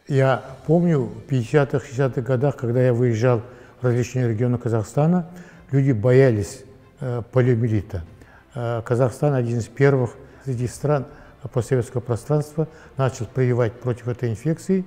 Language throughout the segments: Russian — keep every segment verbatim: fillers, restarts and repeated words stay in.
Я помню, в пятидесятых-шестидесятых годах, когда я выезжал в различные регионы Казахстана, люди боялись э, полиомиелита. Э, Казахстан один из первых среди стран постсоветского пространства начал прививать против этой инфекции,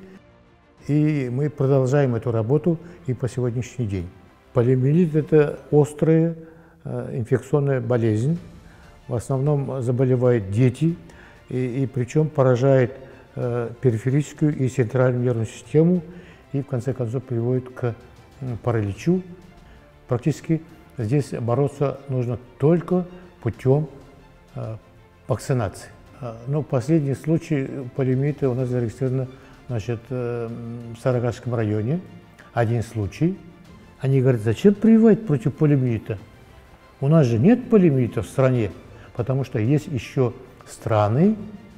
и мы продолжаем эту работу и по сегодняшний день. Полиомиелит – это острая э, инфекционная болезнь. В основном заболевают дети, и, и причем поражает э, периферическую и центральную нервную систему, и в конце концов приводит к э, параличу. Практически здесь бороться нужно только путем э, вакцинации. Но последний случай полиомиелита у нас зарегистрирован, значит, в Сарыагашском районе. Один случай. Они говорят, зачем прививать против полиомиелита? У нас же нет полиомиелита в стране, потому что есть еще страны,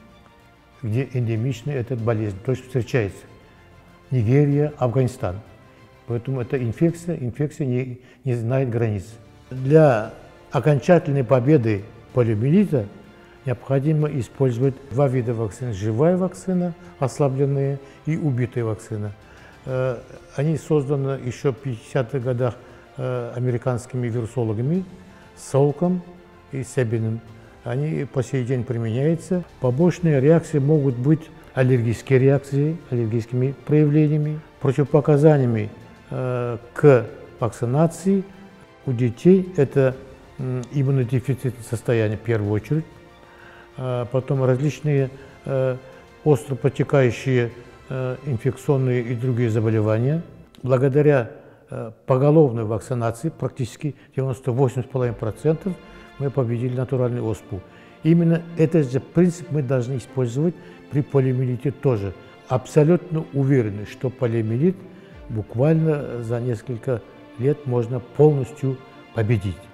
где эндемична эта болезнь, то есть встречается. Нигерия, Афганистан. Поэтому эта инфекция, инфекция не, не знает границ. Для окончательной победы полиомиелита необходимо использовать два вида вакцин. Живая вакцина, ослабленная, и убитая вакцина. Они созданы еще в пятидесятых годах американскими вирусологами Салком и Себиным. Они по сей день применяются. Побочные реакции могут быть аллергические реакции, аллергическими проявлениями. Противопоказаниями к вакцинации у детей это иммунодефицитное состояние в первую очередь, потом различные остро протекающие инфекционные и другие заболевания. Благодаря поголовной вакцинации, практически девяносто восемь и пять десятых процента, мы победили натуральную оспу. Именно этот же принцип мы должны использовать при полиомиелите тоже. Абсолютно уверены, что полиомиелит буквально за несколько лет можно полностью победить.